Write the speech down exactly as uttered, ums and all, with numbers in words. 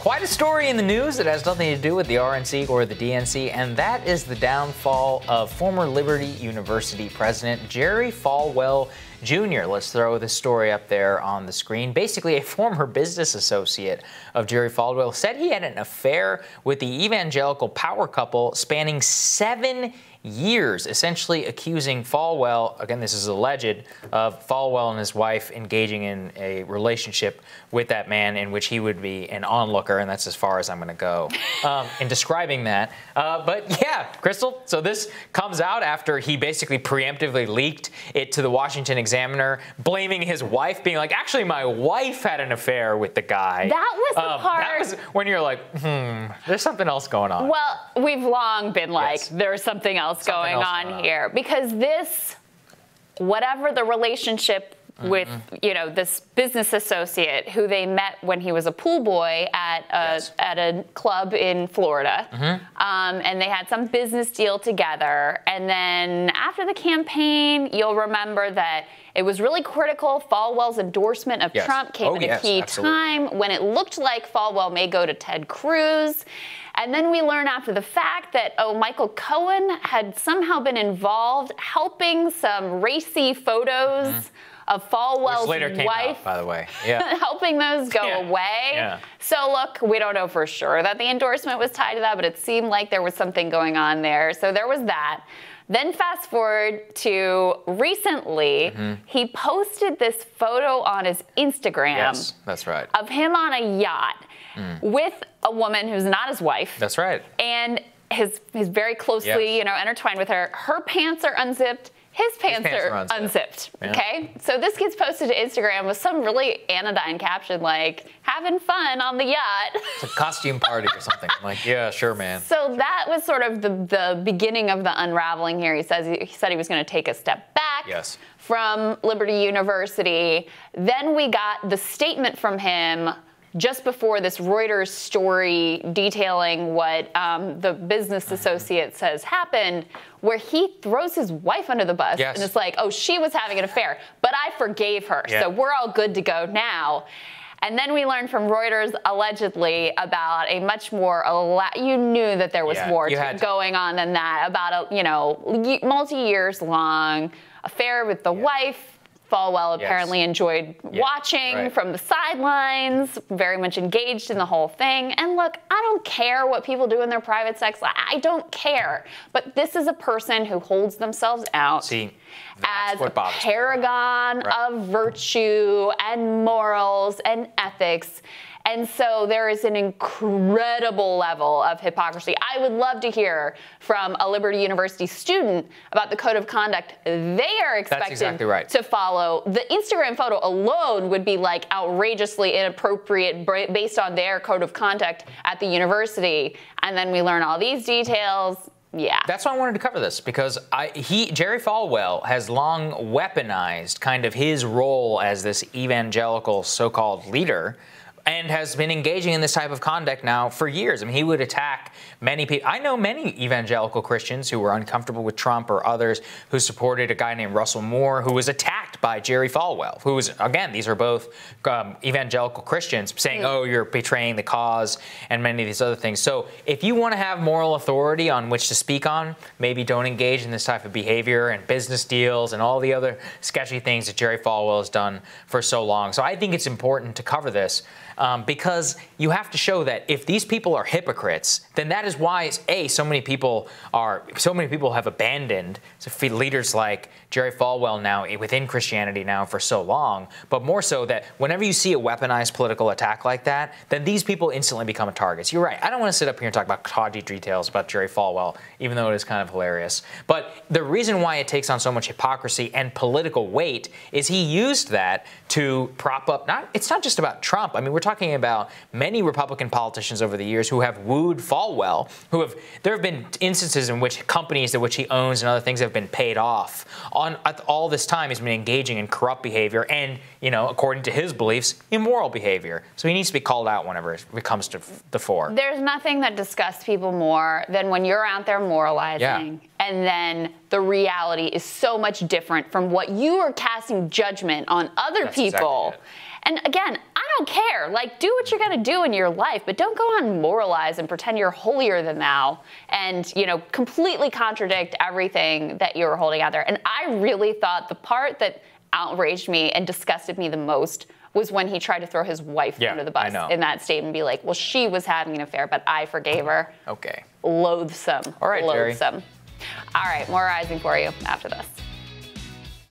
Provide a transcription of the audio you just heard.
Quite a story in the news that has nothing to do with the R N C or the D N C, and that is the downfall of former Liberty University president Jerry Falwell Junior Let's throw the story up there on the screen. Basically, a former business associate of Jerry Falwell said he had an affair with the evangelical power couple spanning seven years, essentially accusing Falwell, again this is alleged, of Falwell and his wife engaging in a relationship with that man in which he would be an onlooker, and that's as far as I'm going to go um, in describing that. Uh, but yeah, Crystal, so this comes out after he basically preemptively leaked it to the Washington Examiner, blaming his wife, being like, actually my wife had an affair with the guy. That was the um, part. That was when you're like, hmm, there's something else going on. Well, we've long been like, Yes. there's something else Something going else on going on. here, because this, whatever the relationship Mm-hmm. with, you know, this business associate who they met when he was a pool boy at a, Yes. at a club in Florida, Mm-hmm. um, and they had some business deal together. And then after the campaign, you'll remember that it was really critical. Falwell's endorsement of Yes. Trump came Oh, at a yes, key absolutely. time when it looked like Falwell may go to Ted Cruz. And then we learn after the fact that, oh, Michael Cohen had somehow been involved helping some racy photos Mm-hmm. of Falwell's Which later came wife. out, by the way. Yeah. Helping those go Yeah. away. Yeah. So look, we don't know for sure that the endorsement was tied to that, but it seemed like there was something going on there. So there was that. Then fast forward to recently, Mm-hmm. he posted this photo on his Instagram Yes, that's right. of him on a yacht with a woman who's not his wife. That's right. And his he's very closely, Yes. you know, intertwined with her. Her pants are unzipped. His pants, pants are, are unzipped. unzipped. Yeah. Okay, so this gets posted to Instagram with some really anodyne caption like "having fun on the yacht." It's a costume party or something. I'm like, yeah, sure, man. So that was sort of the the beginning of the unraveling here. He says he said he was going to take a step back Yes. from Liberty University. Then we got the statement from him just before this Reuters story detailing what um, the business associate says happened, where he throws his wife under the bus. Yes. And it's like, oh, she was having an affair, but I forgave her, Yeah. so we're all good to go now. And then we learned from Reuters, allegedly, about a much more, ela- you knew that there was Yeah, more you to- had to. going on than that, about a, you know, ye- multi-years long affair with the wife. Falwell Yes. apparently enjoyed Yeah, watching right. from the sidelines, very much engaged in the whole thing. And look, I don't care what people do in their private sex life. I don't care. But this is a person who holds themselves out See, that's as a what bothers me. paragon Right. of virtue and morals and ethics. And so there is an incredible level of hypocrisy. I would love to hear from a Liberty University student about the code of conduct they are expected exactly right. to follow. The Instagram photo alone would be like outrageously inappropriate bra- based on their code of conduct at the university. And then we learn all these details. Yeah. That's why I wanted to cover this, because I, he, Jerry Falwell has long weaponized kind of his role as this evangelical so-called leader, and has been engaging in this type of conduct now for years. I mean, he would attack many people. I know many evangelical Christians who were uncomfortable with Trump, or others who supported a guy named Russell Moore, who was attacked by Jerry Falwell, who was, again, these are both um, evangelical Christians saying, mm. oh, you're betraying the cause, and many of these other things. So if you want to have moral authority on which to speak on, maybe don't engage in this type of behavior and business deals and all the other sketchy things that Jerry Falwell has done for so long. So I think it's important to cover this. Um, because you have to show that if these people are hypocrites, then that is why, A, so many people are, so many people have abandoned leaders like Jerry Falwell now within Christianity now for so long, but more so that whenever you see a weaponized political attack like that, then these people instantly become a target. So you're right. I don't want to sit up here and talk about dodgy details about Jerry Falwell, even though it is kind of hilarious. But the reason why it takes on so much hypocrisy and political weight is he used that to prop up, not, it's not just about Trump. I mean, we're talking about many Republican politicians over the years who have wooed Falwell, who have, there have been instances in which companies that which he owns and other things have been paid off. On all this time, he's been engaging in corrupt behavior and, you know, according to his beliefs, immoral behavior. So he needs to be called out whenever it comes to the fore. There's nothing that disgusts people more than when you're out there moralizing, Yeah. and then the reality is so much different from what you are casting judgment on other That's people. exactly it. And again, I don't care. Like, do what you're gonna do in your life, but don't go on and moralize and pretend you're holier than thou and, you know, completely contradict everything that you were holding out there. And I really thought the part that outraged me and disgusted me the most was when he tried to throw his wife yeah, under the bus in that statement and be like, well, she was having an affair, but I forgave her. Okay. Loathsome. All right, Loathsome. Jerry. All right, more rising for you after this.